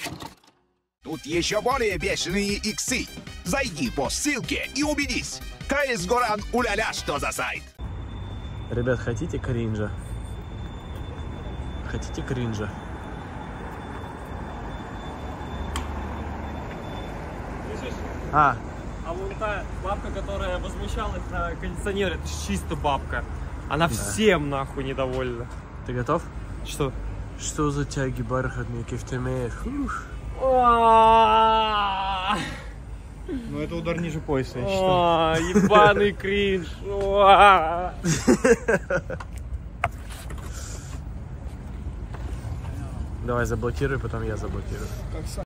Тут еще более бешеные иксы. Зайди по ссылке и убедись. КС Горан уля-ля, что за сайт. Ребят, хотите кринжа? Хотите кринжа? А вон та бабка, которая возмущалась на кондиционер, это чисто бабка. Она всем нахуй недовольна. ты готов? Что? Что за тяги бархатные, кефтемеешь? Ну это удар ниже пояса, я считаю. Ебаный кринж. Давай заблокируй, потом я заблокирую.